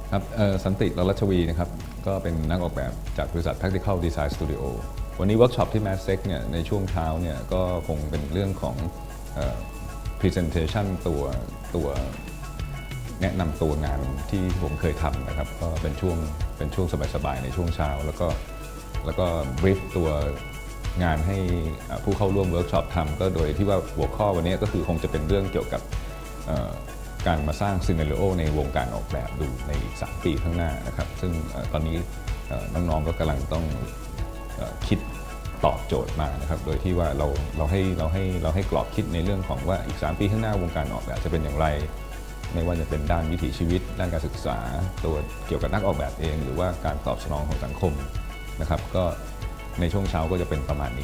ครับสันติ รัชวีนะครับก็เป็นนักออกแบบจากบริษัท Practical Design Studio วันนี้เวิร์กช็อปที่ MASSEC เนี่ยในช่วงเช้าเนี่ยก็คงเป็นเรื่องของPresentation ตัวแนะนำตัวงานที่ผมเคยทำนะครับก็เป็นช่วงสบายๆในช่วงเช้าแล้วก็บรีฟตัวงานให้ผู้เข้าร่วมเวิร์กช็อปทำก็โดยที่ว่าหัวข้อวันนี้ก็คือคงจะเป็นเรื่องเกี่ยวกับการมาสร้างซีนาริโอในวงการออกแบบดูในอีก3 ปีข้างหน้านะครับซึ่งตอนนี้น้องๆก็กำลังต้องคิดตอบโจทย์มานะครับโดยที่ว่าเราให้กรอบคิดในเรื่องของว่าอีก3 ปีข้างหน้าวงการออกแบบจะเป็นอย่างไรไม่ว่าจะเป็นด้านวิถีชีวิตด้านการศึกษาตัวเกี่ยวกับนักออกแบบเองหรือว่าการตอบสนองของสังคมนะครับก็ในช่วงเช้าก็จะเป็นประมาณนี้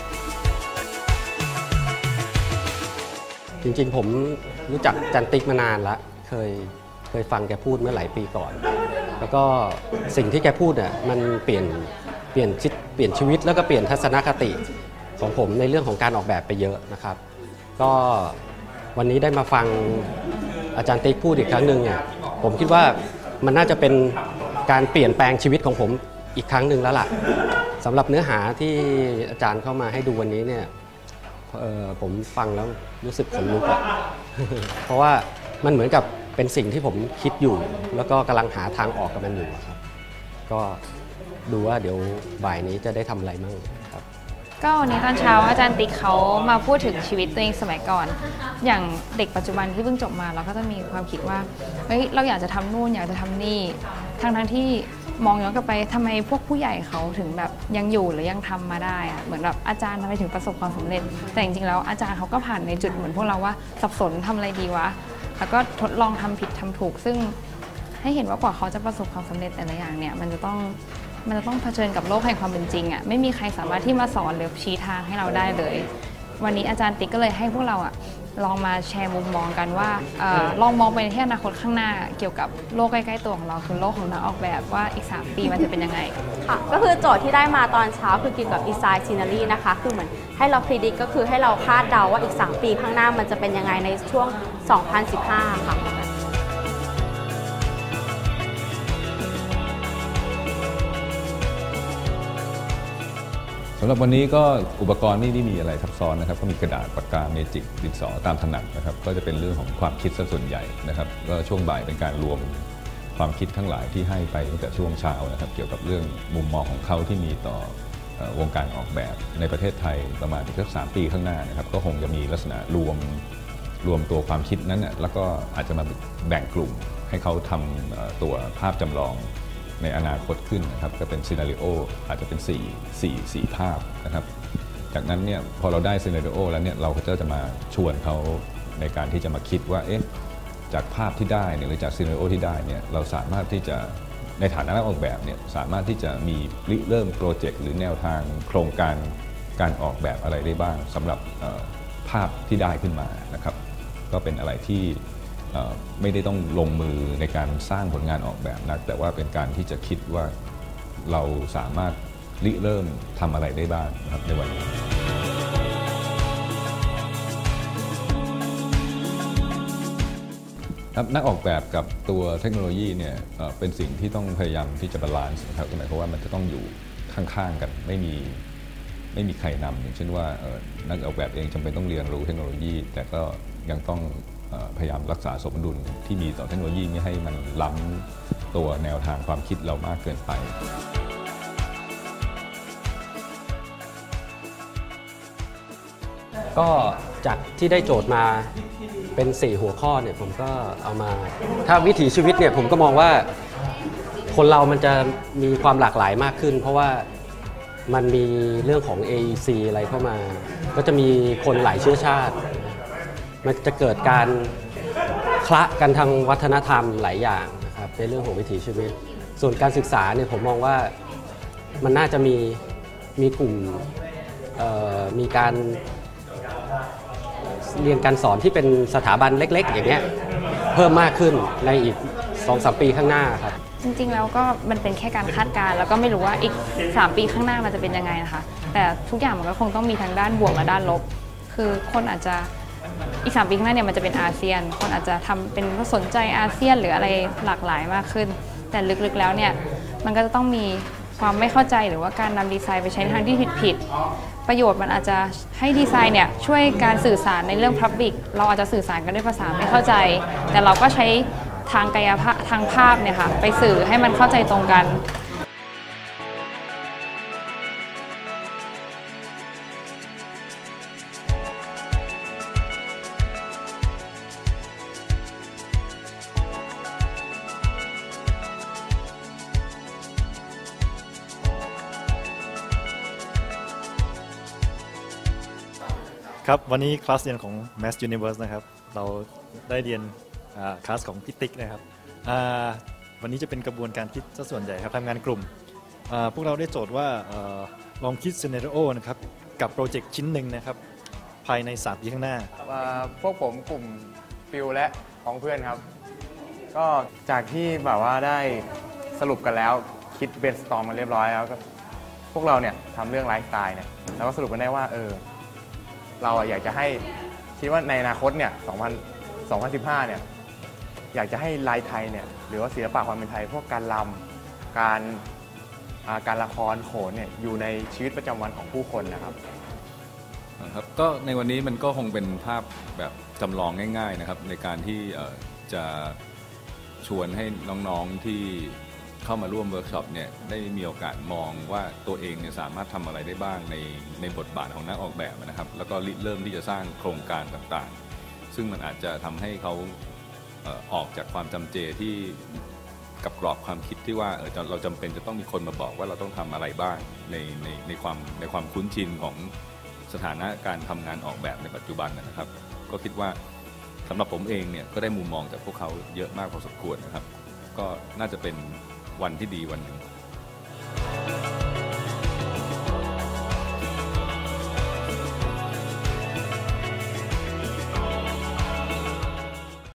จริงๆผมรู้จักจันติ๊กมานานแล้วเคยฟังแกพูดเมื่อหลายปีก่อนแล้วก็สิ่งที่แกพูดอ่ะมันเปลี่ยนชีวิตแล้วก็เปลี่ยนทัศนคติของผมในเรื่องของการออกแบบไปเยอะนะครับก็วันนี้ได้มาฟังอาจารย์ติ๊กพูดอีกครั้งหนึ่งเนี่ยผมคิดว่ามันน่าจะเป็นการเปลี่ยนแปลงชีวิตของผมอีกครั้งหนึ่งแล้วล่ะสำหรับเนื้อหาที่อาจารย์เข้ามาให้ดูวันนี้เนี่ยผมฟังแล้วรู้สึกขนลุกอะเพราะว่ามันเหมือนกับเป็นสิ่งที่ผมคิดอยู่แล้วก็กำลังหาทางออกกับมันอยู่ครับก็ดูว่าเดี๋ยวบ่ายนี้จะได้ทำอะไรมั่งครับก็วันนี้ตอนเช้าอาจารย์ติ๊กเขามาพูดถึงชีวิตตัวเองสมัยก่อนอย่างเด็กปัจจุบันที่เพิ่งจบมาเราก็จะมีความคิดว่าเฮ้ยเราอยากจะทำนู่นอยากจะทำนี่ทั้งที่มองย้อนกลับไปทำไมพวกผู้ใหญ่เขาถึงแบบยังอยู่หรือยังทำมาได้อะเหมือนแบบอาจารย์ทำไมถึงประสบความสำเร็จแต่จริงๆแล้วอาจารย์เขาก็ผ่านในจุดเหมือนพวกเราว่าสับสนทำอะไรดีวะแล้วก็ทดลองทำผิดทำถูกซึ่งให้เห็นว่ากว่าเขาจะประสบความสำเร็จแต่ละอย่างเนี่ยมันจะต้องเผชิญกับโลกแห่งความเป็นจริงอ่ะไม่มีใครสามารถที่มาสอนหรือชี้ทางให้เราได้เลยวันนี้อาจารย์ติ๊กก็เลยให้พวกเราอ่ะลองมาแชร์มุมมองกันว่าลองมองไปในที่อนาคตข้างหน้าเกี่ยวกับโลกใกล้ๆตัวของเราคือโลกของนักออกแบบว่าอีก3 ปีมันจะเป็นยังไงค่ะก็คือโจทย์ที่ได้มาตอนเช้าคือเกี่ยวกับ Design Scenery นะคะคือเหมือนให้เรา predict ก็คือให้เราคาดเดาว่าอีก3 ปีข้างหน้ามันจะเป็นยังไงในช่วง 2015 ค่ะสำหรับวันนี้ก็อุปกรณ์ไม่ได้มีอะไรซับซ้อนนะครับก็มีกระดาษปากกาเมจิกดินสอตามถนัดนะครับก็จะเป็นเรื่องของความคิดซะส่วนใหญ่นะครับก็ช่วงบ่ายเป็นการรวมความคิดทั้งหลายที่ให้ไปตั้งแต่ช่วงเช้านะครับเกี่ยวกับเรื่องมุมมองของเขาที่มีต่อวงการออกแบบในประเทศไทยประมาณอีกสัก3 ปีข้างหน้านะครับก็คงจะมีลักษณะรวมตัวความคิดนั้นแล้วก็อาจจะมาแบ่งกลุ่มให้เขาทำตัวภาพจำลองในอนาคตขึ้นนะครับก็เป็นซีนาริโออาจจะเป็น4 ภาพนะครับจากนั้นเนี่ยพอเราได้ซีนาริโอแล้วเนี่ยเราก็จะมาชวนเขาในการที่จะมาคิดว่าเอ๊ะจากภาพที่ได้เนี่ยหรือจากซีนาริโอที่ได้เนี่ยเราสามารถที่จะในฐานะนักออกแบบเนี่ยสามารถที่จะมีเริ่มโปรเจกต์หรือแนวทางโครงการออกแบบอะไรได้บ้างสำหรับภาพที่ได้ขึ้นมานะครับก็เป็นอะไรที่ไม่ได้ต้องลงมือในการสร้างผลงานออกแบบนักแต่ว่าเป็นการที่จะคิดว่าเราสามารถเริ่มทำอะไรได้บ้างนะครับในวันนี้นักออกแบบกับตัวเทคโนโลยีเนี่ยเป็นสิ่งที่ต้องพยายามที่จะบาลานซ์นะครับหมายความว่ามันจะต้องอยู่ข้างๆกันไม่มีใครนำอย่างเช่นว่านักออกแบบเองจำเป็นต้องเรียนรู้เทคโนโลยีแต่ก็ยังต้องพยายามรักษาสมดุลที่มีต่อเทคโนโลยีไม่ให้มันล้ำตัวแนวทางความคิดเรามากเกินไปก็จากที่ได้โจทย์มาเป็น4 หัวข้อเนี่ยผมก็เอามาถ้าวิถีชีวิตเนี่ยผมก็มองว่าคนเรามันจะมีความหลากหลายมากขึ้นเพราะว่ามันมีเรื่องของ AEC อะไรเข้ามาก็จะมีคนหลายเชื้อชาติมันจะเกิดการคละกันทางวัฒนธรรมหลายอย่างนะครับในเรื่องของวิถีชีวิตส่วนการศึกษาเนี่ยผมมองว่ามันน่าจะมีกลุ่มมีการเรียนการสอนที่เป็นสถาบันเล็กๆอย่างเงี้ยเพิ่มมากขึ้นในอีก 2-3 ปีข้างหน้าครับจริงๆแล้วก็มันเป็นแค่การคาดการณ์แล้วก็ไม่รู้ว่าอีก3 ปีข้างหน้ามันจะเป็นยังไงนะคะแต่ทุกอย่างมันก็คงต้องมีทั้งด้านบวกและด้านลบคือคนอาจจะอีก3 ปีข้างหน้าเนี่ยมันจะเป็นอาเซียนคนอาจจะทำเป็นสนใจอาเซียนหรืออะไรหลากหลายมากขึ้นแต่ลึกๆแล้วเนี่ยมันก็จะต้องมีความไม่เข้าใจหรือว่าการนำดีไซน์ไปใช้ในทางที่ผิดๆประโยชน์มันอาจจะให้ดีไซน์เนี่ยช่วยการสื่อสารในเรื่อง Public เราอาจจะสื่อสารกันด้วยภาษาไม่เข้าใจแต่เราก็ใช้ทางกายภาพทางภาพเนี่ยค่ะไปสื่อให้มันเข้าใจตรงกันครับวันนี้คลาสเรียนของ Mass Universe นะครับเราได้เรียนคลาสของพี่ติ๊กนะครับวันนี้จะเป็นกระบวนการคิดซะส่วนใหญ่ครับทำงานกลุ่มพวกเราได้โจทย์ว่าลองคิดซีนาริโอนะครับกับโปรเจกต์ชิ้นหนึ่งนะครับภายใน3 ปีข้างหน้าพวกผมกลุ่มฟิลและของเพื่อนครับก็จากที่แบบว่าได้สรุปกันแล้วคิดเบนสตอร์มมาเรียบร้อยแล้วก็พวกเราเนี่ยทำเรื่องไลฟ์สไตล์เนี่ยเราก็สรุปกันได้ว่าเราอยากจะให้คิดว่าในอนาคตเนี่ย2015เนี่ยอยากจะให้ลายไทยเนี่ยหรือว่าศิลปะความเป็นไทยพวกการรำการละครโขนเนี่ยอยู่ในชีวิตประจำวันของผู้คนนะครับก็ในวันนี้มันก็คงเป็นภาพแบบจำลองง่ายๆนะครับในการที่จะชวนให้น้องๆที่เข้ามาร่วมเวิร์กช็อปเนี่ยได้มีโอกาสมองว่าตัวเองเนี่ยสามารถทำอะไรได้บ้างในบทบาทของนักออกแบบนะครับแล้วก็เริ่มที่จะสร้างโครงการต่างๆซึ่งมันอาจจะทำให้เขาออกจากความจำเจที่กับกรอบความคิดที่ว่าเราจำเป็นจะต้องมีคนมาบอกว่าเราต้องทำอะไรบ้างในความคุ้นชินของสถานะการทำงานออกแบบในปัจจุบันนะครับก็คิดว่าสำหรับผมเองเนี่ยก็ได้มุมมองจากพวกเขาเยอะมากพอสมควรนะครับก็น่าจะเป็นวันที่ดีวันหนึ่ง